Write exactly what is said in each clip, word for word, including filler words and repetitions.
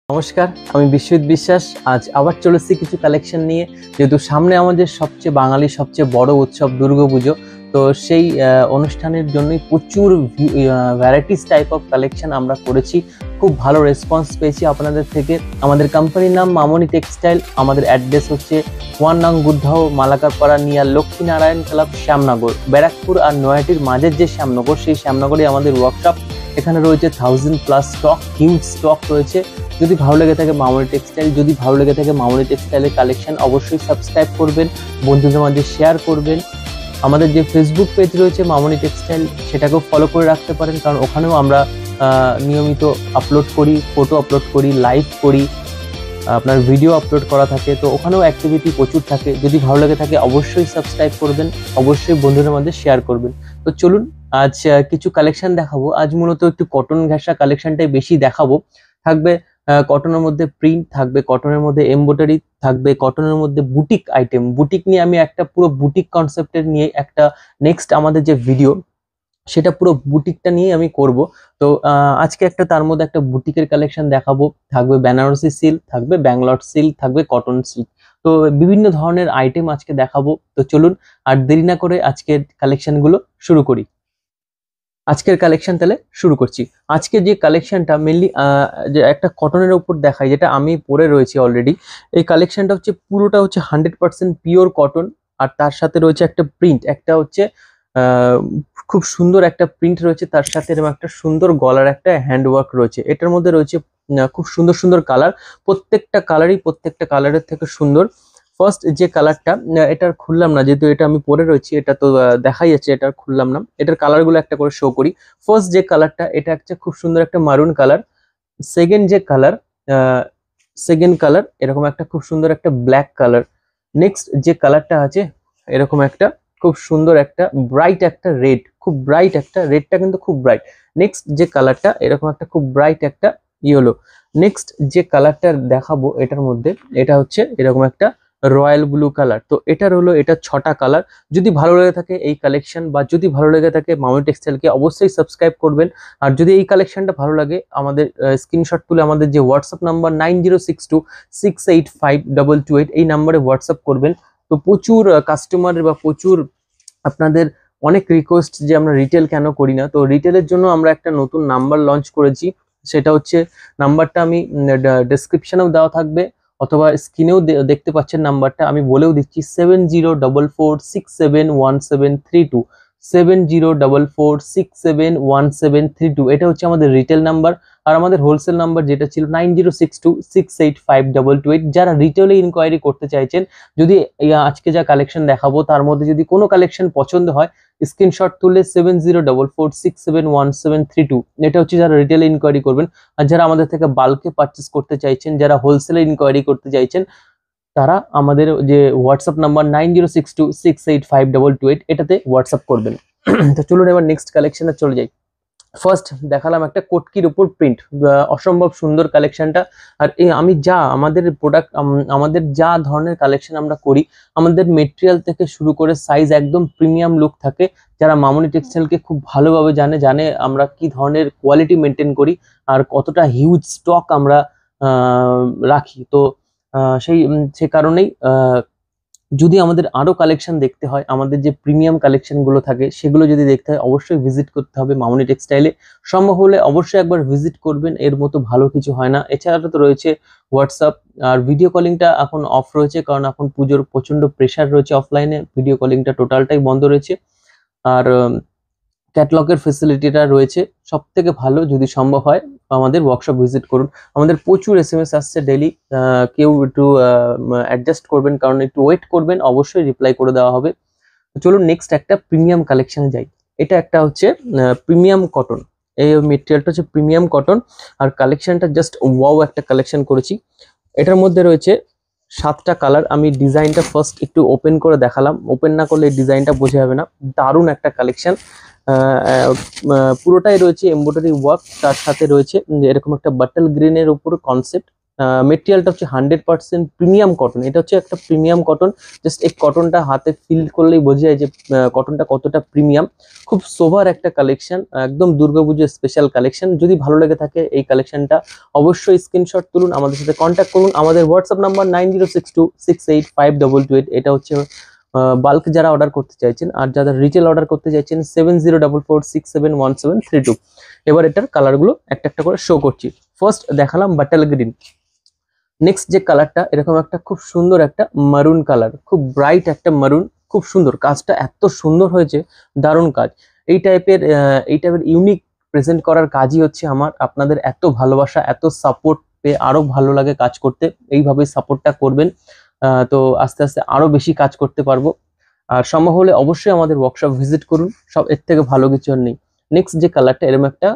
নমস্কার, আমি বিশ্বজিৎ বিশ্বাস। আজ আবার চলেছি কিছু কালেকশন নিয়ে। যেহেতু সামনে আমাদের সবচেয়ে বাঙালি সবচেয়ে বড় উৎসব দুর্গাপুজো, তো সেই অনুষ্ঠানের জন্যই প্রচুর ভ্যারাইটিস টাইপ অফ কালেকশন আমরা করেছি। খুব ভালো রেসপন্স পেয়েছি আপনাদের থেকে। আমাদের কোম্পানির নাম মামনি টেক্সটাইল। আমাদের অ্যাড্রেস হচ্ছে ওয়ান নং গুরদাহ, মালাকারপাড়া, নিয়ার লক্ষ্মীনারায়ণ ক্লাব, শ্যামনগর। ব্যারাকপুর আর নয়াটির মাঝের যে শ্যামনগর, সেই শ্যামনগরে আমাদের ওয়ার্কশপ। এখানে রয়েছে thousand plus stock, huge stock রয়েছে। যদি ভালো লেগে থাকে মামনি টেক্সটাইল, যদি ভালো লেগে থাকে মামনি টেক্সটাইলের কালেকশন, অবশ্যই সাবস্ক্রাইব করবেন, বন্ধুদের মাঝে শেয়ার করবেন। আমাদের যে ফেসবুক পেজ রয়েছে মামনি টেক্সটাইল, সেটাকেও ফলো করে রাখতে পারেন, কারণ ওখানেও আমরা নিয়মিত আপলোড করি, ফটো আপলোড করি, লাইভ করি, আপনার ভিডিও আপলোড করা থাকে। তো ওখানেও অ্যাক্টিভিটি প্রচুর থাকে। যদি ভালো লেগে থাকে অবশ্যই সাবস্ক্রাইব করবেন, অবশ্যই বন্ধুদের মধ্যে শেয়ার করবেন। তো চলুন আজ কিছু কালেকশন দেখাবো। আজ মূলত একটু কটন ঘেঁষা কালেকশনটাই বেশি দেখাবো। থাকবে কটনের মধ্যে প্রিন্ট, থাকবে কটনের মধ্যে এমব্রয়ডারি, থাকবে কটনের মধ্যে বুটিক আইটেম। বুটিক নিয়ে আমি একটা পুরো বুটিক কনসেপ্টের নিয়ে একটা নেক্সট আমাদের যে ভিডিও, সেটা পুরো বুটিকটা নিয়ে আমি করব। তো আজকে একটা তার মধ্যে একটা বুটিকের কালেকশন দেখাবো। থাকবে বেনারসি সিল্ক, থাকবে ব্যাঙ্গালোর সিল্ক, থাকবে কটন সিল্ক। তো বিভিন্ন ধরনের আইটেম আজকে দেখাবো। তো চলুন আর দেরি না করে আজকের কালেকশনগুলো শুরু করি। আজকের কালেকশন তাহলে শুরু করছি। আজকে যে কালেকশনটা মেনলি যে একটা কটনের উপর দেখাই, যেটা আমি পরে রয়েছি অলরেডি। এই কালেকশনটা হচ্ছে পুরোটা হচ্ছে হান্ড্রেড পার্সেন্ট পিওর কটন, আর তার সাথে রয়েছে একটা প্রিন্ট, একটা হচ্ছে খুব সুন্দর একটা প্রিন্ট রয়েছে, তার সাথে এরকম একটা সুন্দর গলার একটা হ্যান্ডওয়ার্ক রয়েছে। এটার মধ্যে রয়েছে খুব সুন্দর সুন্দর কালার, প্রত্যেকটা কালারই প্রত্যেকটা কালারের থেকে সুন্দর। ফার্স্ট যে কালারটা, এটার খুললাম না যেহেতু এটা আমি পরে রয়েছি, এটা তো দেখাই যাচ্ছে, এটা খুললাম না। এটার কালারগুলো একটা করে শো করি। ফার্স্ট যে কালারটা, এটা একটা খুব সুন্দর একটা মারুন কালার। সেকেন্ড যে কালার, সেকেন্ড কালার এরকম একটা খুব সুন্দর একটা ব্ল্যাক কালার। নেক্সট যে কালারটা আছে, এরকম একটা খুব সুন্দর একটা ব্রাইট একটা রেড, খুব ব্রাইট একটা রেডটা কিন্তু খুব ব্রাইট। নেক্সট যে কালারটা, এরকম একটা খুব ব্রাইট একটা ইয়েলো। নেক্সট যে কালারটা দেখাবো এটার মধ্যে, এটা হচ্ছে এরকম একটা রয়্যাল ব্লু কালার। তো এটার হলো এটা ছটা কালার। যদি ভালো লেগে থাকে এই কালেকশন, বা যদি ভালো লেগে থাকে মামনি টেক্সটাইলকে, অবশ্যই সাবস্ক্রাইব করবেন। আর যদি এই কালেকশনটা ভালো লাগে, আমাদের স্ক্রিনশট তুলে আমাদের যে WhatsApp number nine zero six two six eight five double two eight, এই নাম্বারে হোয়াটসঅ্যাপ করবেন। তো প্রচুর কাস্টমারের বা প্রচুর আপনাদের অনেক রিকোয়েস্ট যে আমরা রিটেল কেন করি না। তো রিটেলের জন্য আমরা একটা নতুন নাম্বার লঞ্চ করেছি। সেটা হচ্ছে, নাম্বারটা আমি ডেসক্রিপশনেও দেওয়া থাকবে, অথবা স্ক্রিনেও দেখতে পাচ্ছেন নাম্বারটা, আমি বলেও দিচ্ছি, seven zero double four six seven one seven three two seven zero double four six seven one seven three two. এটা হচ্ছে আমাদের রিটেল নাম্বার। আর আমাদের হোলসেল নাম্বার যেটা ছিল nine zero six two six eight five double two eight. যারা রিটেলে inquiry করতে চাইছেন, যদি আজকে যা কালেকশন দেখাবো তার মধ্যে যদি কোনো কালেকশন পছন্দ হয়, স্ক্রিনশট তুলে seven zero double four six seven one seven three two, এটা হচ্ছে যারা রিটেলে ইনকোয়ারি করবেন। আর যারা আমাদের থেকে বাল্কে পারচেস করতে চাইছেন, যারা হোলসেলে ইনকোয়ারি করতে চাইছেন, তারা আমাদের যে WhatsApp number nine zero six two six eight five double two eight, এটাতে হোয়াটসঅ্যাপ করবেন। তো চলুন এবার নেক্সট কালেকশনে চলে যাই। ফার্স্ট দেখালাম একটা কটকির উপর প্রিন্ট, অসম্ভব সুন্দর কালেকশনটা। আর এই আমি যা আমাদের প্রোডাক্ট, আমাদের যা ধরনের কালেকশন আমরা করি, আমাদের মেটেরিয়াল থেকে শুরু করে সাইজ একদম প্রিমিয়াম লুক থাকে। যারা মামনি টেক্সটাইলকে খুব ভালোভাবে জানে জানে আমরা কি ধরনের কোয়ালিটি মেনটেন করি, আর কতটা হিউজ স্টক আমরা রাখি। তো সেই সে কারণেই যদি আমাদের আরো কালেকশন দেখতে হয়, আমাদের যে প্রিমিয়াম কালেকশন গুলো থাকে, সেগুলো যদি দেখতে হয়, অবশ্যই ভিজিট করতে হবে মামনি টেক্সটাইলে। সম্ভব হলে অবশ্যই একবার ভিজিট করবেন, এর মতো ভালো কিছু হয় না। এছাড়া তো রয়েছে হোয়াটসঅ্যাপ, আর ভিডিও কলিংটা এখন অফ রয়েছে, কারণ এখন পুজোর প্রচন্ড প্রেশার রয়েছে অফলাইনে, ভিডিও কলিংটা টোটালটাই বন্ধ রয়েছে। আর ক্যাটলগের ফেসিলিটিটা রয়েছে। সব থেকে ভালো যদি সম্ভব হয় আমাদের ওয়ার্কশপ ভিজিট করুন। আমাদের প্রচুর এস এম এস আসছে ডেলি, কেউ একটু অ্যাডজাস্ট করবেন, কারণ একটু ওয়েট করবেন, অবশ্যই রিপ্লাই করে দেওয়া হবে। চলুন নেক্সট একটা প্রিমিয়াম কালেকশনে যাই। এটা একটা হচ্ছে প্রিমিয়াম কটন, এই মেটেরিয়ালটা হচ্ছে প্রিমিয়াম কটন, আর কালেকশনটা জাস্ট ওয়াও একটা কালেকশন করেছি। এটার মধ্যে রয়েছে সাতটা কালার। আমি ডিজাইনটা ফার্স্ট একটু ওপেন করে দেখালাম, ওপেন না করলে ডিজাইনটা বোঝা যাবে না। দারুণ একটা কালেকশন, পুরোটাই রয়েছে এমব্রয়ডারি ওয়ার্ক, তার সাথে রয়েছে এরকম একটা বাটল গ্রিনের উপর কনসেপ্ট, মেটেরিয়ালটা হচ্ছে হান্ড্রেড পার্সেন্ট প্রিমিয়াম কটন। এটা হচ্ছে একটা প্রিমিয়াম কটন, জাস্ট এই কটনটা হাতে ফিল করলেই বোঝা যায় যে কটনটা কতটা প্রিমিয়াম। খুব সোভার একটা কালেকশন, একদম দুর্গাপুজোর স্পেশাল কালেকশন। যদি ভালো লেগে থাকে এই কালেকশনটা অবশ্যই স্ক্রিনশট তুলুন, আমাদের সাথে কন্ট্যাক্ট করুন। আমাদের WhatsApp number nine zero six two six eight five double two eight. এটা হচ্ছে বাল্ক যারা অর্ডার করতে চাইছেন, আর যারা রিটেল অর্ডার করতে চাইছেন seven zero double four six seven one seven three two. এবার এটার কালারগুলো একটা একটা করে শো করছি। ফার্স্ট দেখালাম বাটাল গ্রিন। নেক্সট যে কালারটা এরকম একটা খুব সুন্দর একটা মারুন কালার, খুব ব্রাইট একটা মারুন, খুব সুন্দর। কাজটা এত সুন্দর হয়েছে, দারুণ কাজ। এই টাইপের এই টাইপের ইউনিক প্রেজেন্ট করার কাজই হচ্ছে আমার। আপনাদের এত ভালোবাসা, এত সাপোর্ট পেয়ে আরো ভালো লাগে কাজ করতে। এইভাবে সাপোর্টটা করবেন, তো আস্তে আস্তে আরো বেশি কাজ করতে পারবো। আর সম্ভব হলে অবশ্যই আমাদের ওয়ার্কশপ ভিজিট করুন, সব এর থেকে ভালো কিছু আর নেই। নেক্সট যে কালারটা এরকম একটা,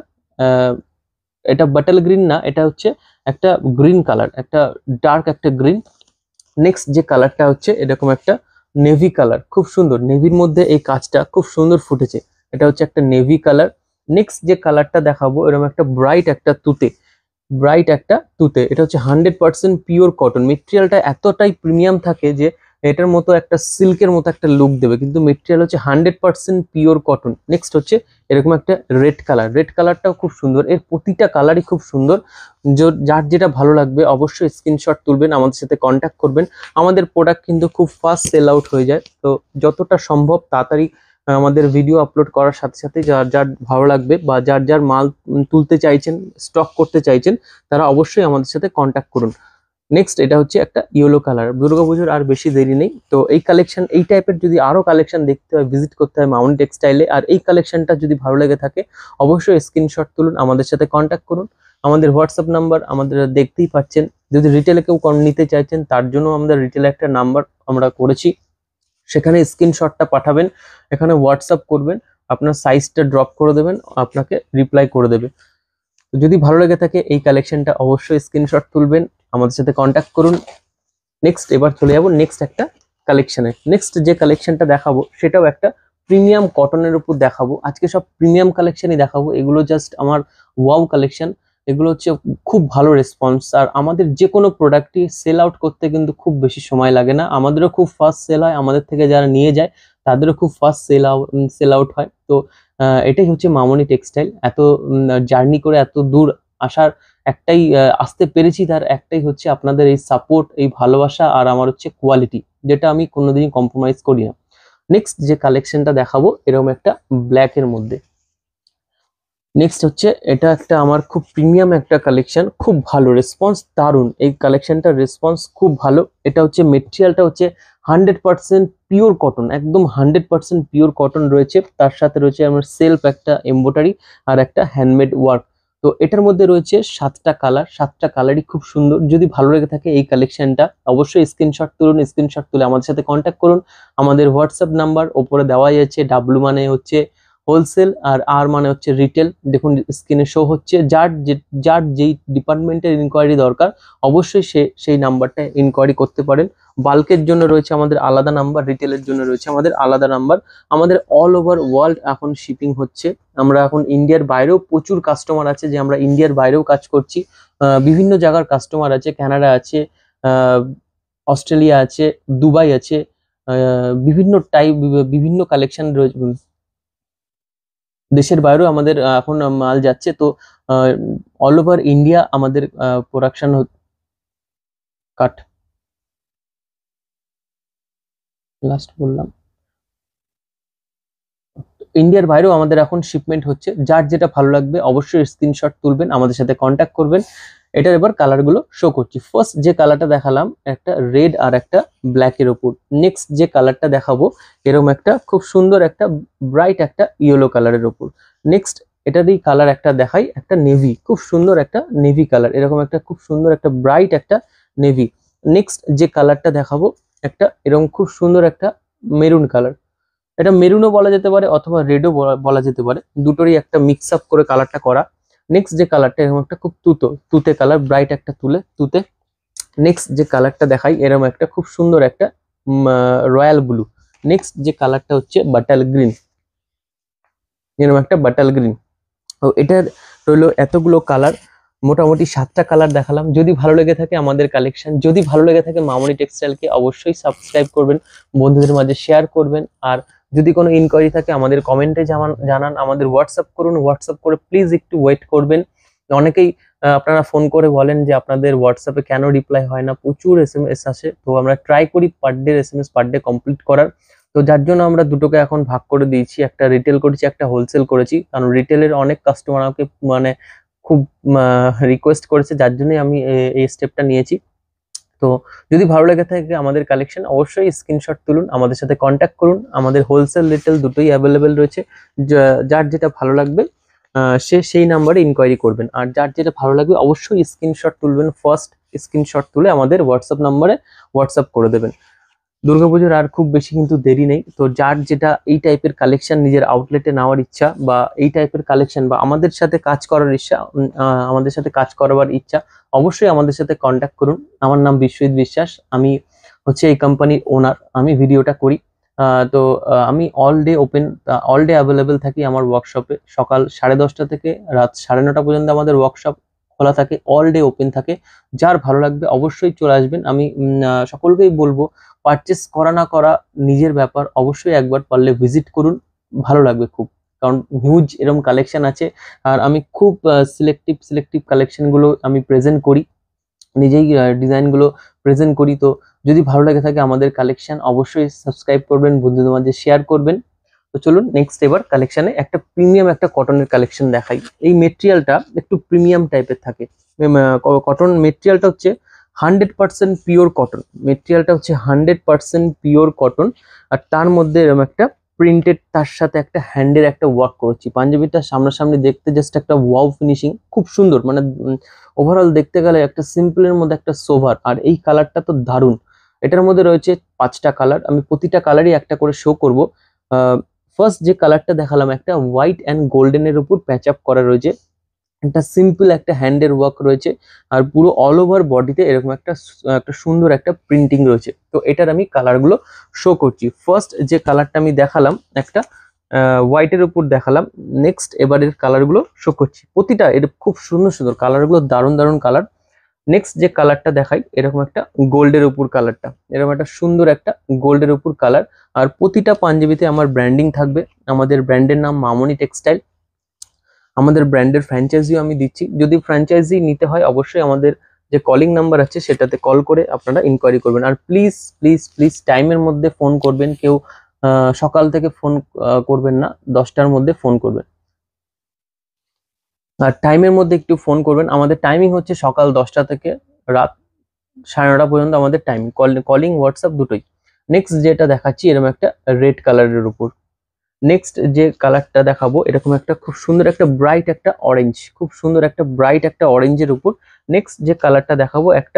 এটা বাটাল গ্রিন না, এটা হচ্ছে একটা গ্রিন কালার, একটা ডার্ক একটা গ্রিন। নেক্সট যে কালারটা হচ্ছে এরকম একটা নেভি কালার, খুব সুন্দর। নেভির মধ্যে এই কাজটা খুব সুন্দর ফুটেছে, এটা হচ্ছে একটা নেভি কালার। নেক্সট যে কালারটা দেখাবো এরকম একটা ব্রাইট একটা তুতে, ব্রাইট একটা তুতে। এটা হচ্ছে হান্ড্রেড পার্সেন্ট পিওর কটন। মেটেরিয়ালটা এতটাই প্রিমিয়াম থাকে যে এটার মতো একটা সিল্কের মতো একটা লুক দেবে, কিন্তু মেটেরিয়াল হচ্ছে hundred percent pure cotton. Next হচ্ছে এরকম একটা রেড কালার, রেড কালারটাও খুব সুন্দর। এর প্রতিটা কালারই খুব সুন্দর। যার যেটা ভালো লাগবে অবশ্যই স্ক্রিনশট তুলবেন, আমাদের সাথে কন্ট্যাক্ট করবেন। আমাদের প্রোডাক্ট কিন্তু খুব ফাস্ট সেল আউট হয়ে যায়, তো যতটা সম্ভব তাড়াতাড়ি আমাদের ভিডিও আপলোড করার সাথে সাথে যার যার ভালো লাগবে বা যার যার মাল তুলতে চাইছেন, স্টক করতে চাইছেন, তারা অবশ্যই আমাদের সাথে কন্ট্যাক্ট করুন। নেক্সট এটা হচ্ছে একটা ইয়েলো কালার। দুর্গাপুজোর আর বেশি দেরি নেই, তো এই কালেকশন, এই টাইপের যদি আরো কালেকশন দেখতে হয় ভিজিট করতে হয় মামনি টেক্সটাইলে। আর এই কালেকশনটা যদি ভালো লেগে থাকে অবশ্যই স্ক্রিনশট তুলুন, আমাদের সাথে কন্ট্যাক্ট করুন। আমাদের হোয়াটসঅ্যাপ নাম্বার আমাদের দেখতেই পাচ্ছেন। যদি রিটেলে কেউ নিতে চাইছেন তার জন্য আমাদের রিটেলে একটা নাম্বার আমরা করেছি, সেখানে স্ক্রিনশটটা পাঠাবেন, এখানে হোয়াটসঅ্যাপ করবেন, আপনার সাইজটা ড্রপ করে দেবেন, আপনাকে রিপ্লাই করে দেবে। যদি ভালো লেগে থাকে এই কালেকশনটা অবশ্যই স্ক্রিনশট তুলবেন, আমাদের সাথে কন্ট্যাক্ট করুন। নেক্সট এবার চলে যাব নেক্সট একটা কালেকশনে। নেক্সট যে কালেকশনটা দেখাবো সেটাও একটা প্রিমিয়াম কটনের উপর দেখাবো। আজকে সব প্রিমিয়াম কালেকশনই দেখাবো, এগুলো জাস্ট আমার ওয়াও কালেকশন। এগুলো হচ্ছে খুব ভালো রেসপন্স, আর আমাদের যে কোনো প্রোডাক্টই সেল আউট করতে কিন্তু খুব বেশি সময় লাগে না। আমাদেরও খুব ফাস্ট সেল হয়, আমাদের থেকে যারা নিয়ে যায় তাদেরও খুব fast sell out sell out হয়। তো এটাই হচ্ছে মামনি টেক্সটাইল। এত জার্নি করে এত দূর আসার একটাই, আসতে পেরেছি তার একটাই হচ্ছে আপনাদের এই সাপোর্ট, এই ভালোবাসা, আর আমার হচ্ছে কোয়ালিটি, যেটা আমি কোনোদিনই কম্প্রোমাইজ করি না। নেক্সট যে কালেকশনটা দেখাবো এরকম একটা ব্ল্যাক এর মধ্যে। নেক্সট হচ্ছে এটা একটা আমার খুব প্রিমিয়াম একটা কালেকশন, খুব ভালো রেসপন্স, দারুন এই কালেকশনটার রেসপন্স খুব ভালো। এটা হচ্ছে মেটেরিয়ালটা হচ্ছে হান্ড্রেড পার্সেন্ট পিওর কটন, একদম হান্ড্রেড পার্সেন্ট পিওর কটন রয়েছে। তার সাথে রয়েছে আমার সেলফ একটা এমব্রয়ডারি আর একটা হ্যান্ডমেড ওয়ার্ক। তো এটার মধ্যে রয়েছে সাতটা কালার, সাতটা কালারই খুব সুন্দর। যদি ভালো লেগে থাকে এই কালেকশনটা অবশ্যই স্ক্রিনশট তুলুন, স্ক্রিনশট তুলে আমাদের সাথে কন্ট্যাক্ট করুন। আমাদের হোয়াটসঅ্যাপ নাম্বার ওপরে দেওয়াই আছে। ডাব্লু মানে হচ্ছে হোলসেল আর আর মানে হচ্ছে রিটেল। দেখুন স্ক্রিনে শো হচ্ছে। যার যে যার যেই ডিপার্টমেন্টের ইনকোয়ারি দরকার অবশ্যই সে সেই নাম্বারটা ইনকোয়ারি করতে পারেন। বাল্কের জন্য রয়েছে আমাদের আলাদা নাম্বার, রিটেলের জন্য রয়েছে আমাদের আলাদা নাম্বার। আমাদের অল ওভার ওয়ার্ল্ড এখন শিপিং হচ্ছে। আমরা এখন ইন্ডিয়ার বাইরেও প্রচুর কাস্টমার আছে, যে আমরা ইন্ডিয়ার বাইরেও কাজ করছি। বিভিন্ন জায়গার কাস্টমার আছে, কানাডা আছে, অস্ট্রেলিয়া আছে, দুবাই আছে, বিভিন্ন টাইপ বিভিন্ন কালেকশন রয়েছে। দেশের বাইরেও আমাদের এখন মাল যাচ্ছে। তো অল ওভার ইন্ডিয়া আমাদের প্রোডাকশন কাট লাস্ট বললাম, ইন্ডিয়ার বাইরেও আমাদের এখন শিপমেন্ট হচ্ছে। যার যেটা ভালো লাগবে অবশ্যই স্ক্রিনশট তুলবেন, আমাদের সাথে কন্ট্যাক্ট করবেন। এটার এবার কালারগুলো শো করছি। ফার্স্ট যে কালারটা দেখালাম একটা রেড আর একটা ব্ল্যাক এর উপর। নেক্সট যে কালারটা দেখাবো এরকম একটা খুব সুন্দর একটা ব্রাইট একটা ইয়েলো কালারের উপর। নেক্সট এটারই কালার একটা দেখাই, একটা নেভি, খুব সুন্দর একটা নেভি কালার, এরকম একটা খুব সুন্দর একটা ব্রাইট একটা নেভি। নেক্সট যে কালারটা দেখাবো একটা এরকম খুব সুন্দর একটা মেরুন কালার। এটা মেরুনও বলা যেতে পারে অথবা রেডও বলা যেতে পারে, দুটোরই একটা মিক্স আপ করে কালারটা করা। নেক্সট যে কালারটা এরকম একটা খুব তুতো তুতে কালার, ব্রাইট একটা তুলে তুতে। নেক্সট যে কালারটা দেখাই এরকম একটা খুব সুন্দর একটা রয়্যাল ব্লু। নেক্সট যে কালারটা হচ্ছে বাটাল গ্রিন, এরকম একটা বাটাল গ্রিন। তো এটা রইলো এতগুলো কালার। মোটামুটি সাতটা কালার দেখালাম। যদি ভালো লেগে থাকে আমাদের কালেকশন, যদি ভালো লেগে থাকে মামনি টেক্সটাইলকে অবশ্যই সাবস্ক্রাইব করবেন, বন্ধুদের মাঝে শেয়ার করবেন। আর যদি কোনো ইনকোয়ারি থাকে আমাদের কমেন্টে জানান, আমাদের হোয়াটসঅ্যাপ করুন, হোয়াটসঅ্যাপ করে প্লিজ একটু ওয়েট করবেন। অনেকেই আপনারা ফোন করে বলেন যে আপনাদের হোয়াটসঅ্যাপে কেন রিপ্লাই হয় না, প্রচুর এস এম এস আসে। তো আমরা ট্রাই করি per day S M S per day complete করার। তো যার জন্য আমরা দুটোকে এখন ভাগ করে দিয়েছি, একটা রিটেল করেছি, একটা হোলসেল করেছি। কারণ রিটেলের অনেক কাস্টমার আমাকে মানে খুব রিকোয়েস্ট করেছে, যার জন্যই আমি এই স্টেপটা নিয়েছি। তো যদি ভালো লেগে থাকে আমাদের কালেকশন অবশ্যই স্ক্রিনশট তুলুন, আমাদের সাথে কন্ট্যাক্ট করুন। আমাদের হোলসেল রিটেল দুটোই অ্যাভেলেবেল রয়েছে, যার যেটা ভালো লাগবে সে সেই নাম্বারে ইনকোয়ারি করবেন। আর যার যেটা ভালো লাগবে অবশ্যই স্ক্রিনশট তুলবেন, ফার্স্ট স্ক্রিনশট তুলে আমাদের হোয়াটসঅ্যাপ নাম্বারে হোয়াটসঅ্যাপ করে দেবেন। দুর্গাপুজোর আর খুব বেশি কিন্তু দেরি নেই। তো যার যেটা এই টাইপের কালেকশন নিজের আউটলেটে নেওয়ার ইচ্ছা, বা এই টাইপের কালেকশন বা আমাদের সাথে কাজ করার ইচ্ছা, আমাদের সাথে কাজ করবার ইচ্ছা, অবশ্যই আমাদের সাথে কন্ট্যাক্ট করুন। আমার নাম বিশ্বজিৎ বিশ্বাস, আমি হচ্ছে এই কোম্পানির ওনার, আমি ভিডিওটা করি। তো আমি all day open, all day available থাকি আমার ওয়ার্কশপে। সকাল সাড়ে দশটা থেকে রাত সাড়ে নটা পর্যন্ত আমাদের ওয়ার্কশপ খোলা থাকে, অল ডে ওপেন থাকে। যার ভালো লাগবে অবশ্যই চলে আসবেন। আমি সকলকেই বলবো পারচেস করা না করা নিজের ব্যাপার, অবশ্যই একবার পারলে ভিজিট করুন, ভালো লাগবে খুব। কারণ হিউজ এরকম কালেকশন আছে, আর আমি খুব সিলেক্টিভ সিলেক্টিভ কালেকশনগুলো আমি প্রেজেন্ট করি, নিজেই ডিজাইনগুলো প্রেজেন্ট করি। তো যদি ভালো লাগে থাকে আমাদের কালেকশন অবশ্যই সাবস্ক্রাইব করবেন, বন্ধুদের মাঝে শেয়ার করবেন। তো চলুন নেক্সট এবার কালেকশনে একটা প্রিমিয়াম একটা কটনের কালেকশন দেখাই। এই মেটেরিয়ালটা একটু প্রিমিয়াম টাইপের থাকে। কটন মেটেরিয়ালটা হচ্ছে হান্ড্রেড পার্সেন্ট পিওর কটন, মেটেরিয়ালটা হচ্ছে হান্ড্রেড পার্সেন্ট পিওর কটন। আর তার মধ্যে এরকম একটা প্রিন্টেড, তার সাথে একটা হ্যান্ডের একটা ওয়ার্ক করেছি। পাঞ্জাবিটা সামনাসামনি দেখতে জাস্ট একটা ওয়াও ফিনিশিং, খুব সুন্দর। মানে ওভারঅল দেখতে গেলে একটা সিম্পলের মধ্যে একটা সোভার। আর এই কালারটা তো দারুণ। এটার মধ্যে রয়েছে পাঁচটা কালার, আমি প্রতিটা কালারই একটা করে শো করব। ফার্স্ট যে কালারটা দেখালাম একটা হোয়াইট অ্যান্ড গোল্ডেনের উপর প্যাচ আপ করা রয়েছে, একটা সিম্পল একটা হ্যান্ডের ওয়ার্ক রয়েছে, আর পুরো অল ওভার বডিতে এরকম একটা একটা সুন্দর একটা প্রিন্টিং রয়েছে। তো এটার আমি কালারগুলো শো করছি। ফার্স্ট যে কালারটা আমি দেখালাম একটা হোয়াইটের উপর দেখালাম, নেক্সট এবারের কালারগুলো শো করছি। প্রতিটা এর খুব সুন্দর সুন্দর কালারগুলো, দারুণ দারুণ কালার। নেক্সট যে কালারটা দেখাই এরকম একটা গোল্ডের উপর কালারটা, এরকম একটা সুন্দর একটা গোল্ডের উপর কালার। আর প্রতিটা পাঞ্জাবিতে আমার ব্র্যান্ডিং থাকবে। আমাদের ব্র্যান্ডের নাম মামনি টেক্সটাইল। আমাদের ব্র্যান্ডের ফ্র্যাঞ্চাইজিও আমি দিচ্ছি। যদি ফ্র্যাঞ্চাইজি নিতে হয় অবশ্যই আমাদের যে কলিং নাম্বার আছে সেটাতে কল করে আপনারা ইনকোয়ারি করবেন। আর প্লিজ প্লিজ প্লিজ টাইমের মধ্যে ফোন করবেন, কেউ সকাল থেকে ফোন করবেন না, দশটার মধ্যে ফোন করবেন। আর টাইমের মধ্যে একটু ফোন করবেন। আমাদের টাইমিং হচ্ছে সকাল দশটা থেকে রাত সাড়ে নটা পর্যন্ত আমাদের টাইমিং, কলিং হোয়াটসঅ্যাপ দুটোই। নেক্সট যেটা দেখাচ্ছি এরকম একটা রেড কালারের উপর। নেক্সট যে কালারটা দেখাবো এরকম একটা খুব সুন্দর একটা ব্রাইট একটা অরেঞ্জ, খুব সুন্দর একটা ব্রাইট একটা অরেঞ্জের উপর। নেক্সট যে কালারটা দেখাবো একটা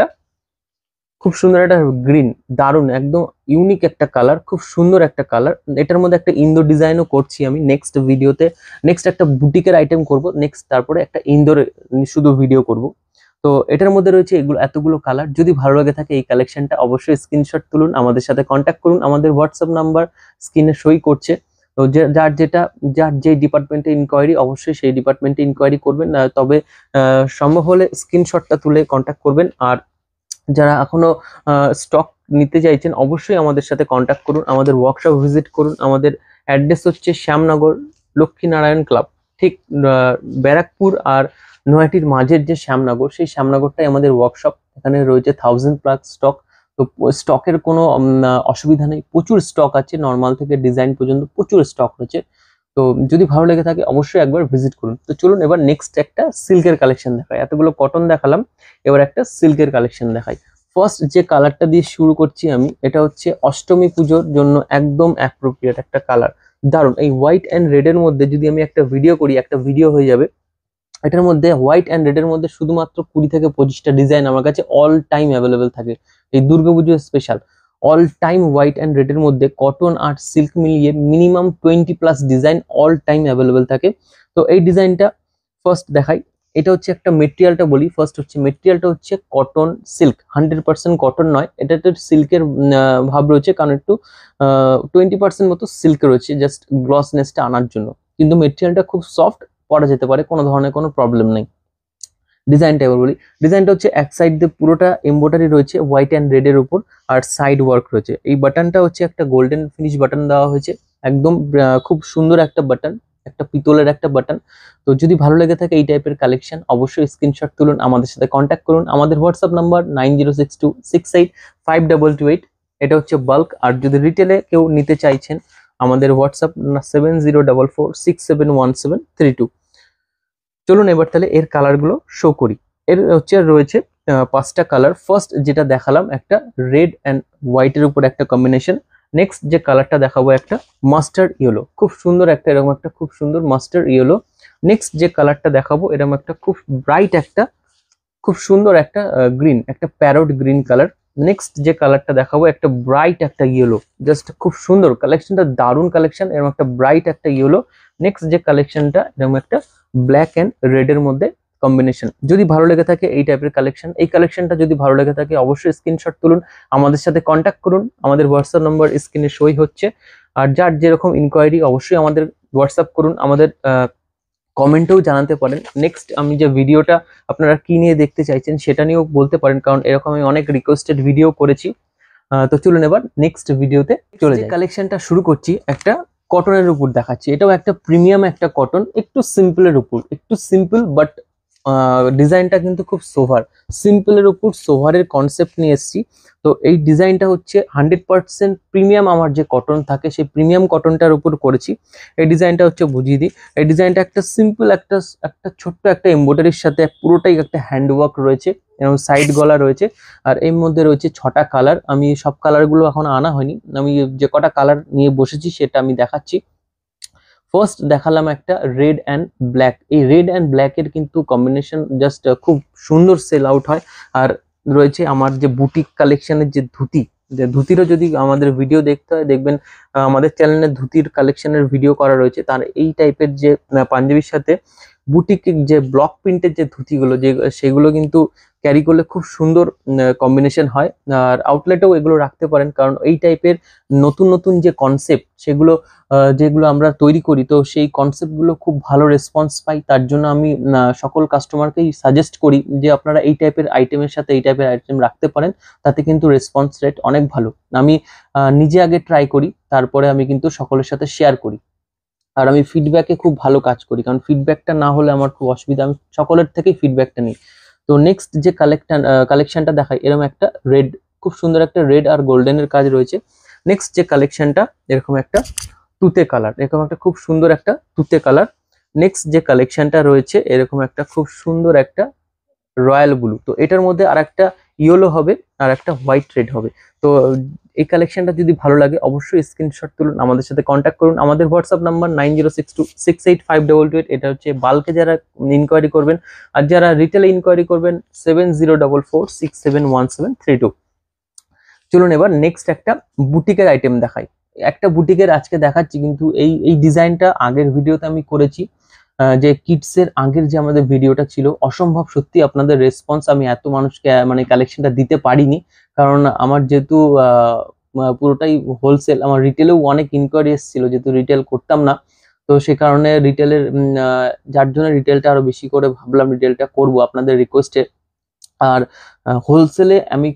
খুব সুন্দর একটা গ্রিন, দারুণ একদম ইউনিক একটা কালার, খুব সুন্দর একটা কালার। এটার মধ্যে একটা ইন্দোর ডিজাইনও করছি আমি নেক্সট ভিডিওতে। নেক্সট একটা বুটিকের আইটেম করব নেক্সট, তারপরে একটা ইন্দোর শুধু ভিডিও করব। তো এটার মধ্যে রয়েছে এগুলো এতগুলো কালার। যদি ভালো লাগে থাকে এই কালেকশনটা অবশ্যই স্ক্রিনশট তুলুন, আমাদের সাথে কন্ট্যাক্ট করুন। আমাদের হোয়াটসঅ্যাপ নাম্বার স্ক্রিনে সই করছে। তো যার যেটা যার যে ডিপার্টমেন্টে ইনকোয়ারি অবশ্যই সেই ডিপার্টমেন্টে ইনকোয়ারি করবেন, তবে সম্ভব হলে স্ক্রিনশটটা তুলে কন্ট্যাক্ট করবেন। আর যারা এখনো স্টক নিতে চাইছেন অবশ্যই আমাদের সাথে কন্ট্যাক্ট করুন, আমাদের ওয়ার্কশপ ভিজিট করুন। আমাদের অ্যাড্রেস হচ্ছে শ্যামনগর লক্ষ্মীনারায়ণ ক্লাব, ঠিক ব্যারাকপুর আর নয়াটির মাঝের যে শ্যামনগর, সেই শ্যামনগরটাই আমাদের ওয়ার্কশপ। এখানে রয়েছে থাউজেন্ড প্লাস স্টক। তো স্টকের কোনো অসুবিধা নেই, প্রচুর স্টক আছে, নর্মাল থেকে ডিজাইন পর্যন্ত প্রচুর স্টক রয়েছে। তো যদি ভালো লেগে থাকে অবশ্যই একবার ভিজিট করুন। তো চলুন এবার নেক্সট একটা সিল্কের কালেকশন দেখাই। এতগুলো কটন দেখালাম, এবার একটা সিল্কের কালেকশন দেখাই। ফার্স্ট যে কালারটা দিয়ে শুরু করছি আমি, এটা হচ্ছে অষ্টমী পুজোর জন্য একদম অ্যাপ্রোপ্রিয়েট একটা কালার, দারুণ। এই হোয়াইট অ্যান্ড রেড এর মধ্যে যদি আমি একটা ভিডিও করি, একটা ভিডিও হয়ে যাবে। এটার মধ্যে হোয়াইট অ্যান্ড রেড এর মধ্যে শুধুমাত্র কুড়ি থেকে পঁচিশটা ডিজাইন আমার কাছে অল টাইম অ্যাভেলেবেল থাকে। এই Durga Puja special all time white and red এর মধ্যে কটন আর সিল্ক মিলিয়ে minimum twenty plus design all time available থাকে। তো এই ডিজাইনটা ফার্স্ট দেখাই। এটা হচ্ছে একটা মেটেরিয়ালটা বলি। ফার্স্ট হচ্ছে মেটেরিয়ালটা হচ্ছে cotton silk, hundred percent cotton নয়, এটা তো সিল্কের ভাব রয়েছে, কারণ একটু টোয়েন্টি পার্সেন্ট মতো সিল্ক রয়েছে জাস্ট গ্লসনেসটা আনার জন্য। কিন্তু মেটেরিয়ালটা খুব সফট, পরা যেতে পারে, কোনো ধরনের কোনো প্রবলেম নেই। ডিজাইনটা এবার বলি। ডিজাইনটা হচ্ছে এক সাইড দিয়ে পুরোটা এমব্রয়ডারি রয়েছে হোয়াইট অ্যান্ড রেড এর উপর, আর সাইড ওয়ার্ক রয়েছে। এই বাটনটা হচ্ছে একটা গোল্ডেন ফিনিশ বাটন দেওয়া হয়েছে, একদম খুব সুন্দর একটা বাটন, একটা পিতলের একটা বাটন। তো যদি ভালো লেগে থাকে এই টাইপের কালেকশন, অবশ্যই স্ক্রিনশট তুলুন, আমাদের সাথে কন্ট্যাক্ট করুন। আমাদের WhatsApp number nine zero six two six eight five double two eight, এটা হচ্ছে বাল্ক। আর যদি রিটেলে কেউ নিতে চাইছেন, আমাদের WhatsApp seven zero double four six seven one seven three two. চলুন এবার তাহলে এর কালারগুলো শো করি। এর হচ্ছে রয়েছে পাঁচটা কালার। ফার্স্ট যেটা দেখালাম একটা রেড অ্যান্ড হোয়াইটের উপর একটা কম্বিনেশন। নেক্সট যে কালারটা দেখাবো একটা মাস্টার্ড ইয়েলো, খুব সুন্দর একটা, এরকম একটা খুব সুন্দর মাস্টার্ড ইয়েলো। নেক্সট যে কালারটা দেখাবো এরকম একটা খুব ব্রাইট একটা, খুব সুন্দর একটা গ্রিন, একটা প্যারোট গ্রিন কালার। নেক্সট যে কালারটা দেখাবো একটা ব্রাইট একটা ইয়েলো, জাস্ট খুব সুন্দর কালেকশনটা, দারুণ কালেকশন, এরকম একটা ব্রাইট একটা ইয়েলো। নেক্সট যে কালেকশনটা এরকম একটা ব্ল্যাক অ্যান্ড রেড এর মধ্যে কম্বিনেশন। যদি ভালো লেগে থাকে এই টাইপের কালেকশন, এই কালেকশনটা যদি ভালো লেগে থাকে অবশ্যই স্ক্রিনশট তুলুন, আমাদের সাথে কন্ট্যাক্ট করুন। আমাদের হোয়াটসঅ্যাপ নম্বর স্ক্রিনে শোই হচ্ছে। আর যার যেরকম ইনকোয়ারি অবশ্যই আমাদের হোয়াটসঅ্যাপ করুন, আমাদের কমেন্টেও জানাতে পারেন। নেক্সট আমি যে ভিডিওটা আপনারা কি নিয়ে দেখতে চাইছেন সেটা নিয়েও বলতে পারেন, কারণ এরকম আমি অনেক রিকোয়েস্টেড ভিডিও করেছি। তো চলুন এবার নেক্সট ভিডিওতে চলে যাই। কালেকশনটা শুরু করছি একটা কটনের উপর দেখাচ্ছি। এটাও একটা প্রিমিয়াম একটা কটন, একটু সিম্পলের উপর, একটু সিম্পল বাট ডিজাইনটা কিন্তু খুব সোভার। সিম্পলের উপর সোভারের কনসেপ্ট নিয়ে এসেছি। তো এই ডিজাইনটা হচ্ছে হান্ড্রেড পার্সেন্ট প্রিমিয়াম, আমার যে কটন থাকে সেই প্রিমিয়াম কটনটার উপর করেছি। এই ডিজাইনটা হচ্ছে বুঝিয়ে দিই। এই ডিজাইনটা একটা সিম্পল একটা একটা ছোট্ট একটা এমব্রয়ডারির সাথে পুরোটাই একটা হ্যান্ডওয়ার্ক রয়েছে এবং সাইড গলা রয়েছে। আর এর মধ্যে রয়েছে ছটা কালার। আমি সব কালারগুলো এখন আনা হয়নি, আমি যে কটা কালার নিয়ে বসেছি সেটা আমি দেখাচ্ছি। ফার্স্ট দেখালাম একটা রেড অ্যান্ড ব্ল্যাক। এই রেড অ্যান্ড ব্ল্যাক এর কিন্তু কম্বিনেশন জাস্ট খুব সুন্দর সেল আউট হয়। আর রয়েছে আমার যে বুটিক কালেকশনের যে ধুতি, যে ধুতিরও যদি আমাদের ভিডিও দেখতে হয় দেখবেন আমাদের চ্যানেলে ধুতির কালেকশনের ভিডিও করা রয়েছে। তার এই টাইপের যে পাঞ্জাবির সাথে বুটিক যে ব্লক প্রিন্টের যে ধুতিগুলো, যে সেগুলো কিন্তু ক্যারি করলে খুব সুন্দর কম্বিনেশন হয়। আর আউটলেটেও এগুলো রাখতে পারেন, কারণ এই টাইপের নতুন নতুন যে কনসেপ্ট সেগুলো যেগুলো আমরা তৈরি করি, তো সেই কনসেপ্টগুলো খুব ভালো রেসপন্স পাই। তার জন্য আমি সকল কাস্টমারকেই সাজেস্ট করি যে আপনারা এই টাইপের আইটেমের সাথে এই টাইপের আইটেম রাখতে পারেন, তাতে কিন্তু রেসপন্স রেট অনেক ভালো। আমি নিজে আগে ট্রাই করি, তারপরে আমি কিন্তু সকলের সাথে শেয়ার করি। আর আমি ফিডব্যাকে খুব ভালো কাজ করি, কারণ ফিডব্যাকটা না হলে আমার খুব অসুবিধা, আমি সকলের থেকেই ফিডব্যাকটা নিই। তো নেক্সট যে কালেকশন কালেকশনটা দেখাই এরকম একটা রেড, খুব সুন্দর একটা রেড আর গোল্ডেনের কাজ রয়েছে। নেক্সট যে কালেকশনটা এরকম একটা তুতে কালার, এরকম একটা খুব সুন্দর একটা তুতে কালার। নেক্সট যে কালেকশনটা রয়েছে এরকম একটা খুব সুন্দর একটা রয়্যাল ব্লু। তো এটার মধ্যে আর একটা ইয়েলো হবে আর একটা হোয়াইট রেড হবে। তো এই কালেকশনটা যদি ভালো লাগে অবশ্যই স্ক্রিনশট তুলুন, আমাদের সাথে কন্ট্যাক্ট করুন। আমাদের WhatsApp number nine zero six two six eight five double two eight, এটা হচ্ছে বাল্কে যারা ইনকোয়ারি করবেন। আর যারা রিটেলে ইনকোয়ারি করবেন seven zero double four six seven one seven three two. চলুন এবার নেক্সট একটা বুটিকের আইটেম দেখাই। একটা বুটিকের আজকে দেখাচ্ছি, কিন্তু এই এই ডিজাইনটা আগের ভিডিওতে আমি করেছি, যে কিডসের আগের যে আমাদের ভিডিওটা ছিল, অসম্ভব সত্যি আপনাদের রেসপন্স, আমি এত মানুষকে মানে কালেকশনটা দিতে পারিনি, কারণ আমার যেহেতু পুরোটাই হোলসেল, আমার রিটেলেও অনেক ইনকোয়ারি এসেছিল, যেহেতু রিটেল করতাম না, তো সে কারণে রিটেলের যার জন্য রিটেলটা আরো বেশি করে ভাবলাম রিটেলটা করব আপনাদের রিকোয়েস্টে। আর হোলসেলে আমি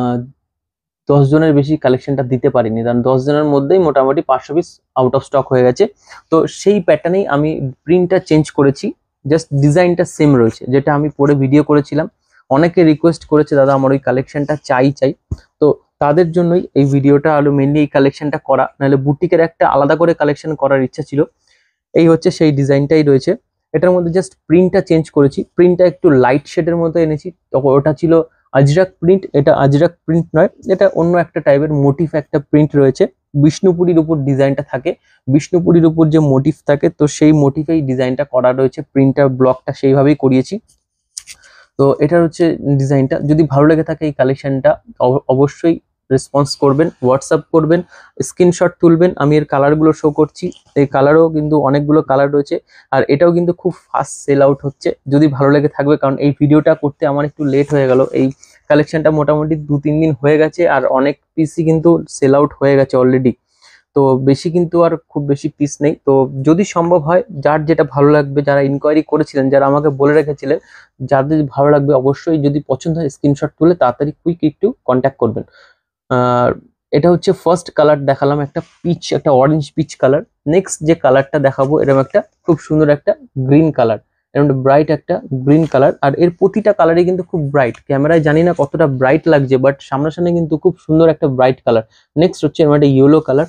দশ জনের বেশি কালেকশনটা দিতে পারিনি, কারণ দশ জনের মধ্যেই মোটামুটি পাঁচশো পিস আউট অফ স্টক হয়ে গেছে। তো সেই প্যাটার্নেই আমি প্রিন্টটা চেঞ্জ করেছি, জাস্ট ডিজাইনটা সেম রয়েছে, যেটা আমি পরে ভিডিও করেছিলাম। অনেকে রিকোয়েস্ট করেছে দাদা আমার ওই কালেকশনটা চাই চাই তো তাদের জন্যই এই ভিডিওটা আরো মেনলি এই কালেকশনটা করা, নাহলে বুটিকের একটা আলাদা করে কালেকশন করার ইচ্ছা ছিল। এই হচ্ছে সেই ডিজাইনটাই রয়েছে, এটার মধ্যে জাস্ট প্রিন্টটা চেঞ্জ করেছি, প্রিন্টটা একটু লাইট শেডের মধ্যে এনেছি। তখন ওটা ছিল আজরাক প্রিন্ট, এটা আজরাক প্রিন্ট নয়, এটা অন্য একটা টাইপের মোটিভ একটা প্রিন্ট রয়েছে। বিষ্ণুপুরীর উপর ডিজাইনটা থাকে, বিষ্ণুপুরীর উপর যে মোটিভ থাকে, তো সেই মোটিভেই ডিজাইনটা করা রয়েছে, প্রিন্টার ব্লকটা সেইভাবেই করিয়েছি। তো এটার হচ্ছে ডিজাইনটা। যদি ভালো লেগে থাকে এই কালেকশনটা অবশ্যই রেসপন্স করবেন, হোয়াটসঅ্যাপ করবেন, স্ক্রিনশট তুলবেন। আমি এর কালারগুলো শো করছি, এই কালারও কিন্তু অনেকগুলো কালার রয়েছে, আর এটাও কিন্তু খুব ফাস্ট সেল আউট হচ্ছে। যদি ভালো লেগে থাকবে, কারণ এই ভিডিওটা করতে আমার একটু লেট হয়ে গেল, এই কালেকশনটা মোটামুটি দু তিন দিন হয়ে গেছে, আর অনেক পিসই কিন্তু সেল আউট হয়ে গেছে অলরেডি। তো বেশি কিন্তু আর খুব বেশি পিস নেই। তো যদি সম্ভব হয়, যার যেটা ভালো লাগবে, যারা ইনকোয়ারি করেছিলেন, যারা আমাকে বলে রেখেছিলেন, যাদের ভালো লাগবে অবশ্যই যদি পছন্দ হয় স্ক্রিনশট তুলে তাড়াতাড়ি কুইক একটু কন্ট্যাক্ট করবেন। আর এটা হচ্ছে ফার্স্ট কালার দেখালাম, একটা পিচ, একটা অরেঞ্জ পিচ কালার। নেক্সট যে কালারটা দেখাবো এরকম একটা খুব সুন্দর একটা গ্রিন কালার, এরকম ব্রাইট একটা গ্রিন কালার। আর এর প্রতিটা কালারই কিন্তু খুব ব্রাইট, ক্যামেরায় জানি না কতটা ব্রাইট লাগছে, বাট সামনাসামনি কিন্তু খুব সুন্দর একটা ব্রাইট কালার। নেক্সট হচ্ছে এরকম একটা ইয়েলো কালার।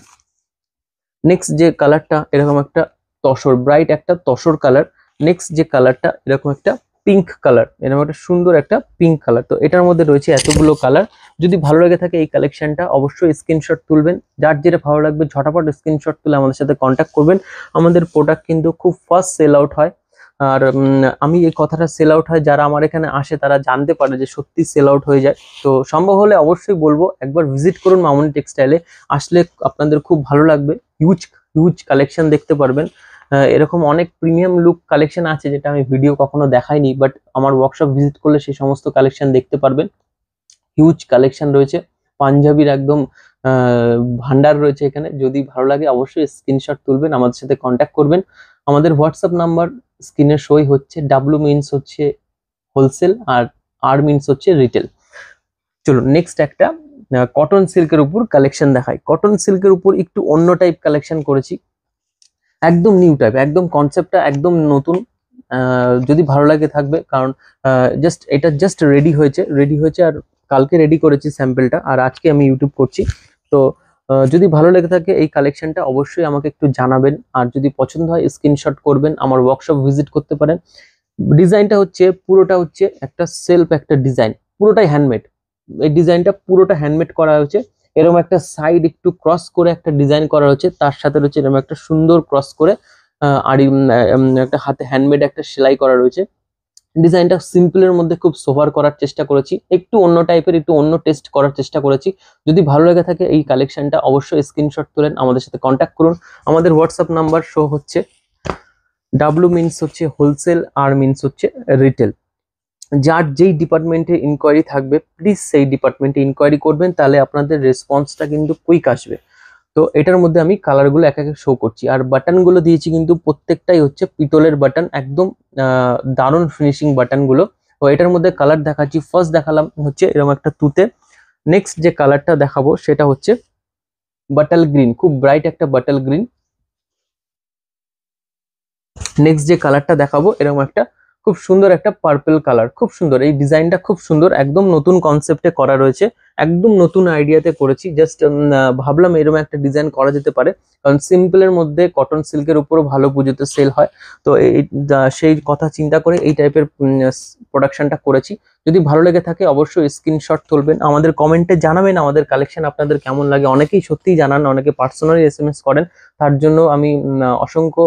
নেক্সট যে কালারটা এরকম একটা তসর, ব্রাইট একটা তসর কালার। নেক্সট যে কালারটা এরকম একটা পিঙ্ক কালার, এরকম একটা সুন্দর একটা পিঙ্ক কালার। তো এটার মধ্যে রয়েছে এতগুলো কালার। যদি ভালো লাগে থাকে এই কালেকশনটা অবশ্যই স্ক্রিনশট তুলবেন, যার যেটা ভালো লাগবে ঝটাপট স্ক্রিনশট তুলে আমাদের সাথে কন্ট্যাক্ট করবেন। আমাদের প্রোডাক্ট কিন্তু খুব ফাস্ট সেল আউট হয়। আর আমি এই কথাটা সেল আউট হয়, যারা আমার এখানে আসে তারা জানতে পারে যে সত্যি সেল আউট হয়ে যায়। তো সম্ভব হলে অবশ্যই বলবো একবার ভিজিট করুন মামনি টেক্সটাইলে, আসলে আপনাদের খুব ভালো লাগবে। হিউজ হিউজ কালেকশন দেখতে পারবেন। এরকম অনেক প্রিমিয়াম লুক কালেকশন আছে যেটা আমি ভিডিও কখনো দেখাইনি, বাট আমার ওয়ার্কশপ ভিজিট করলে সেই সমস্ত কালেকশন দেখতে পারবেন। হিউজ কালেকশন রয়েছে, পাঞ্জাবির একদম ভান্ডার রয়েছে এখানে। যদি ভালো লাগে অবশ্যই স্ক্রিনশট তুলবেন, আমাদের সাথে কন্ট্যাক্ট করবেন। আমাদের হোয়াটসঅ্যাপ নাম্বার স্ক্রিনে শোই হচ্ছে। ডাব্লু মিনস হচ্ছে হোলসেল, আর আর মিনস হচ্ছে রিটেল। চলুন নেক্সট একটা কটন সিল্কের উপর কালেকশন দেখাই। কটন সিল্কের উপর একটু অন্য টাইপ কালেকশন করেছি, একদম নিউ টাইপ, একদম কনসেপ্টটা একদম নতুন। যদি ভালো লাগে থাকবে, কারণ জাস্ট এটা জাস্ট রেডি হয়েছে রেডি হয়েছে আর কালকে রেডি করেছি স্যাম্পলটা, আর আজকে আমি ইউটিউব করছি। তো যদি ভালো লেগে থাকে এই কালেকশনটা অবশ্যই আমাকে একটু জানাবেন, আর যদি পছন্দ হয় স্ক্রিনশট করবেন, আমার ওয়ার্কশপ ভিজিট করতে পারেন। ডিজাইনটা হচ্ছে পুরোটা হচ্ছে একটা সেলফ একটা ডিজাইন, পুরোটাই হ্যান্ডমেড। এই ডিজাইনটা পুরোটা হ্যান্ডমেড করা হয়েছে। এরকম একটা সাইড একটু ক্রস করে একটা ডিজাইন করা হচ্ছে, তার সাথে রয়েছে এরকম একটা সুন্দর ক্রস করে আর একটা হাতে হ্যান্ডমেড একটা সেলাই করা রয়েছে। ডিজাইনটা সিম্পলের মধ্যে খুব সোভার করার চেষ্টা করেছি, একটু অন্য টাইপের, একটু অন্য টেস্ট করার চেষ্টা করেছি। যদি ভালো লেগে থাকে এই কালেকশনটা অবশ্যই স্ক্রিনশট তুলেন, আমাদের সাথে কন্ট্যাক্ট করুন। আমাদের হোয়াটসঅ্যাপ নাম্বার শো হচ্ছে। ডাব্লু মিনস হচ্ছে হোলসেল, আর মিনস হচ্ছে রিটেল। যার যেই ডিপার্টমেন্টে ইনকোয়ারি থাকবে প্লিজ সেই ডিপার্টমেন্টে ইনকোয়ারি করবেন, তাহলে আপনাদের রেসপন্সটা কিন্তু কুইক আসবে। তো এটার মধ্যে আমি কালারগুলো এক এক শো করছি, আর বাটনগুলো দিয়েছি কিন্তু প্রত্যেকটাই হচ্ছে পিতলের বাটন, একদম দারুণ ফিনিশিং বাটনগুলো। তো এটার মধ্যে কালার দেখাচ্ছি। ফার্স্ট দেখালাম হচ্ছে এরকম একটা তুতে। নেক্সট যে কালারটা দেখাবো সেটা হচ্ছে বাটাল গ্রিন, খুব ব্রাইট একটা বাটাল গ্রিন। নেক্সট যে কালারটা দেখাবো এরকম একটা খুব সুন্দর একটা পার্পল কালার, খুব সুন্দর। এই ডিজাইনটা খুব সুন্দর, একদম নতুন কনসেপ্টে করা রয়েছে, একদম নতুন আইডিয়াতে করেছি। জাস্ট ভাবলাম এরকম একটা ডিজাইন করা যেতে পারে, কারণ সিম্পলের মধ্যে কটন সিল্কের উপরও ভালো পুজোতে সেল হয়। তো এই সেই কথা চিন্তা করে এই টাইপের প্রোডাকশনটা করেছি। যদি ভালো লেগে থাকে অবশ্যই স্ক্রিনশট তুলবেন, আমাদের কমেন্টে জানাবেন আমাদের কালেকশন আপনাদের কেমন লাগে। অনেকেই সত্যিই জানান, অনেকে পার্সোনালি এস এম এস করেন, তার জন্য আমি অসংখ্য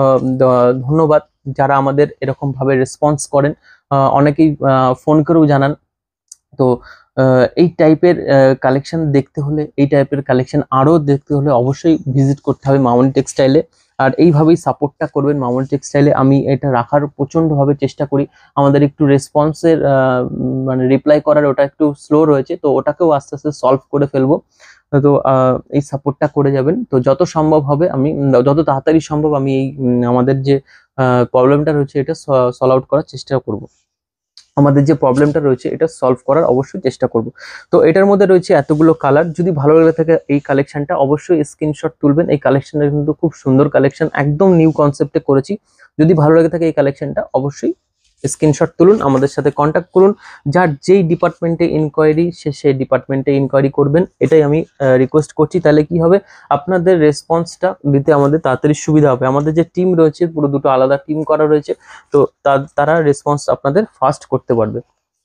ধন্যবাদ যারা আমাদের এরকম ভাবে রেসপন্স করেন। অনেকেই ফোন করেও জানান। তো এই টাইপের কালেকশন দেখতে হলে, এই টাইপের কালেকশন আরো দেখতে হলে অবশ্যই ভিজিট করতে হবে মামনি টেক্সটাইলে, আর এইভাবেই সাপোর্টটা করবেন মামনি টেক্সটাইলে। আমি এটা রাখার প্রচন্ডভাবে চেষ্টা করি। আমাদের একটু রেসপন্সের মানে রিপ্লাই করার ওটা একটু স্লো রয়েছে, তো ওটাকেও আস্তে আস্তে সলভ করে ফেলবো। তো এই সাপোর্টটা করে যাবেন। তো যত সম্ভব হবে আমি, যত তাড়াতাড়ি সম্ভব আমি এই আমাদের যে প্রবলেমটা রয়েছে এটা সলভ আউট করার চেষ্টা করব। আমাদের যে প্রবলেমটা রয়েছে এটা সলভ করার অবশ্যই চেষ্টা করব। তো এটার মধ্যে রয়েছে এতগুলো কালার। যদি ভালো লেগে থাকে এই কালেকশনটা অবশ্যই স্ক্রিনশট তুলবেন। এই কালেকশনটা কিন্তু খুব সুন্দর কালেকশন, একদম নিউ কনসেপ্টে করেছি। যদি ভালো লেগে থাকে এই কালেকশনটা অবশ্যই স্ক্রিনশট তুলুন, আমাদের সাথে কন্ট্যাক্ট করুন। যার যেই ডিপার্টমেন্টে ইনকোয়ারি সে সেই ডিপার্টমেন্টে ইনকোয়ারি করবেন, এটাই আমি রিকোয়েস্ট করছি। তাহলে কি হবে, আপনাদের রেসপন্সটা দিতে আমাদের তাড়াতাড়ি সুবিধা হবে। আমাদের যে টিম রয়েছে পুরো দুটো আলাদা টিম করা রয়েছে, তো তারা রেসপন্স আপনাদের ফাস্ট করতে পারবে।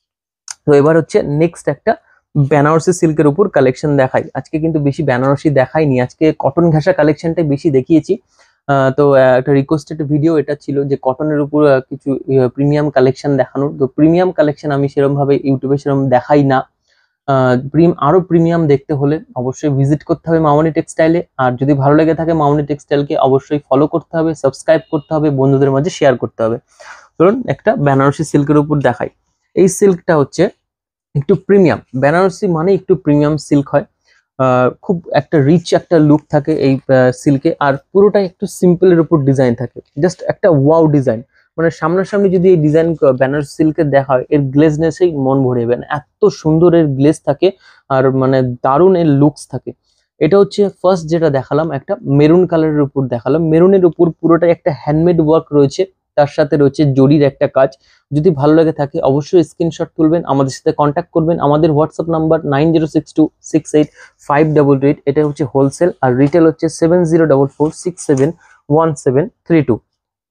তো এবার হচ্ছে নেক্সট একটা বেনারসি সিল্কের উপর কালেকশন দেখাই। আজকে কিন্তু বেশি বেনারসি দেখাইনি, আজকে কটন ঘেঁষা কালেকশনটাই বেশি দেখিয়েছি। তো একটা রিকোয়েস্টেড ভিডিও এটা ছিল যে কটনের উপর কিছু প্রিমিয়াম কালেকশন দেখানোর। তো প্রিমিয়াম কালেকশন আমি সেরকম ভাবে ইউটিউবে সেরকম দেখাই না। আরো প্রিমিয়াম দেখতে হলে অবশ্যই ভিজিট করতে হবে মামনি টেক্সটাইলে। আর যদি ভালো লেগে থাকে মামনি টেক্সটাইলকে অবশ্যই ফলো করতে হবে, সাবস্ক্রাইব করতে হবে, বন্ধুদের মাঝে শেয়ার করতে হবে। ধরুন একটা বেনারসি সিল্কের উপর দেখাই। এই সিল্কটা হচ্ছে একটু প্রিমিয়াম, বেনারসি মানে একটু প্রিমিয়াম সিল্ক হয়। খুব একটা রিচ একটা লুক থাকে এই সিল্কে, আর পুরোটাই একটু সিম্পলের উপর ডিজাইন থাকে, জাস্ট একটা ওয়াও ডিজাইন। মানে সামনাসামনি যদি এই ডিজাইন বেনারসি সিল্কের দেখা হয়, এর গ্লেজনেসেই মন ভরে যাবে, এত সুন্দর এর গ্লেজ থাকে আর মানে দারুণ এর লুকস থাকে। এটা হচ্ছে ফার্স্ট যেটা দেখালাম, একটা মেরুন কালারের উপর দেখালাম। মেরুনের উপর পুরোটাই একটা হ্যান্ডমেড ওয়ার্ক রয়েছে, তার সাথে রয়েছে জরির একটা কাজ। যদি ভালো লাগে থাকে অবশ্যই স্ক্রিনশট তুলবেন, আমাদের সাথে কন্ট্যাক্ট করবেন। আমাদের WhatsApp number nine zero six two six eight five double eight, এটা হচ্ছে হোলসেল, আর রিটেল হচ্ছে seven zero double four six seven one seven three two.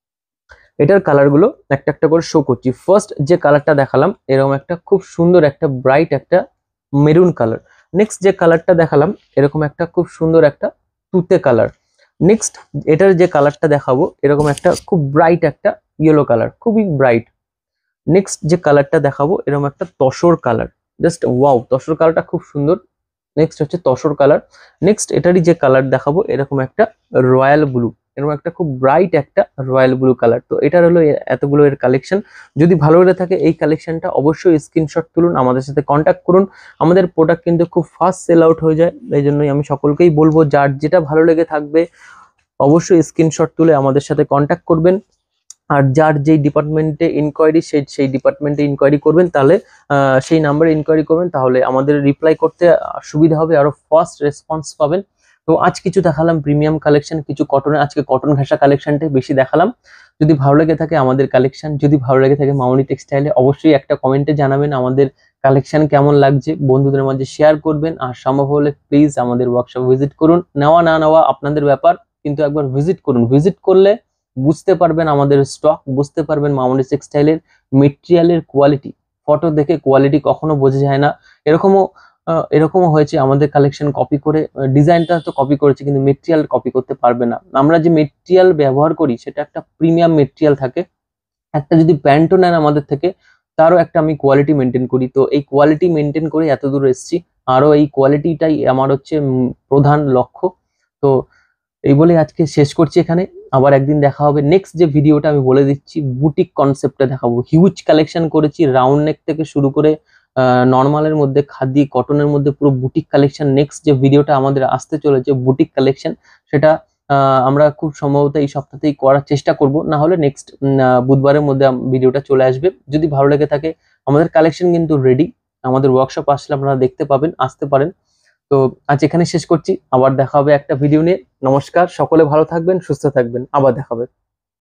এটার কালারগুলো একটা একটা করে শো করছি। ফার্স্ট যে কালারটা দেখালাম এরকম একটা খুব সুন্দর একটা ব্রাইট একটা মেরুন কালার। নেক্সট যে কালারটা দেখালাম এরকম একটা খুব সুন্দর একটা তুতে কালার। নেক্সট এটার যে কালারটা দেখাবো এরকম একটা খুব ব্রাইট একটা ইয়েলো কালার, খুবই ব্রাইট। নেক্সট যে কালারটা দেখাবো এরকম একটা tussar colour, just wow, tussar কালারটা খুব সুন্দর। নেক্সট হচ্ছে তসর কালার। নেক্সট এটারই যে কালার দেখাবো এরকম একটা রয়্যাল ব্লু, এরকম একটা খুব ব্রাইট একটা রয়্যাল ব্লু কালার। তো এটার হলো এতগুলো এর কালেকশন। যদি ভালো লেগে থাকে এই কালেকশনটা অবশ্যই স্ক্রিনশট তুলুন, আমাদের সাথে কন্ট্যাক্ট করুন। আমাদের প্রোডাক্ট কিন্তু খুব ফাস্ট সেল আউট হয়ে যায়, এই জন্যই আমি সকলকেই বলবো যার যেটা ভালো লেগে থাকবে অবশ্যই স্ক্রিনশট তুলে আমাদের সাথে কন্ট্যাক্ট করবেন। আর যার যেই ডিপার্টমেন্টে ইনকোয়ারি সেই সেই ডিপার্টমেন্টে ইনকোয়ারি করবেন, তাহলে সেই নাম্বারে ইনকোয়ারি করবেন, তাহলে আমাদের রিপ্লাই করতে সুবিধা হবে, আরো ফাস্ট রেসপন্স পাবেন। তো আজ কিছু দেখালাম প্রিমিয়াম কালেকশন, কিছু কটনের, আজকে কটন ঘেঁষা কালেকশনটাই বেশি দেখালাম। যদি ভালো লেগে থাকে আমাদের কালেকশন, যদি ভালো লেগে থাকে মামনি টেক্সটাইলে, অবশ্যই একটা কমেন্টে জানাবেন আমাদের কালেকশন কেমন লাগছে, বন্ধুদের মাঝে শেয়ার করবেন। আর সম্ভব হলে প্লিজ আমাদের ওয়ার্কশপ ভিজিট করুন, নেওয়া না নেওয়া আপনাদের ব্যাপার, কিন্তু একবার ভিজিট করুন। ভিজিট করলে বুঝতে পারবেন আমাদের স্টক, বুঝতে পারবেন মামনি টেক্সটাইলের মেটেরিয়ালের কোয়ালিটি। ফটো দেখে কোয়ালিটি কখনো বোঝা যায় না। এরকমও এরকমও হয়েছে আমাদের কালেকশন কপি করে, ডিজাইনটা তো কপি করেছে কিন্তু মেটেরিয়াল কপি করতে পারবে না। আমরা যে মেটেরিয়াল ব্যবহার করি সেটা একটা প্রিমিয়াম মেটেরিয়াল থাকে। একটা যদি প্যান্টও নেন আমাদের থেকে, তারও একটা আমি কোয়ালিটি মেনটেন করি। তো এই কোয়ালিটি মেনটেন করে এত দূর এসেছি, আরও এই কোয়ালিটিটাই আমার হচ্ছে প্রধান লক্ষ্য। তো এই বলে আজকে শেষ করছি এখানে, আবার একদিন দেখা হবে। নেক্সট যে ভিডিওটা আমি বলে দিচ্ছি বুটিক কনসেপ্টে দেখাবো, হিউজ কালেকশন করেছি, রাউন্ড নেক থেকে শুরু করে নর্মালের মধ্যে, খাদি কটনের মধ্যে পুরো বুটিক কালেকশন। নেক্সট যে ভিডিওটা আমাদের আসতে চলেছে বুটিক কালেকশন, সেটা আমরা খুব সম্ভবত এই সপ্তাহতেই করার চেষ্টা করব, না হলে নেক্সট বুধবারের মধ্যে ভিডিওটা চলে আসবে। যদি ভালো লেগে থাকে, আমাদের কালেকশন কিন্তু রেডি, আমাদের ওয়ার্কশপ আসলে আপনারা দেখতে পাবেন, আসতে পারেন। তো আজ এখানে শেষ করছি, আবার দেখা হবে একটা ভিডিও নিয়ে। নমস্কার, সকলে ভালো থাকবেন, সুস্থ থাকবেন, আবার দেখা হবে।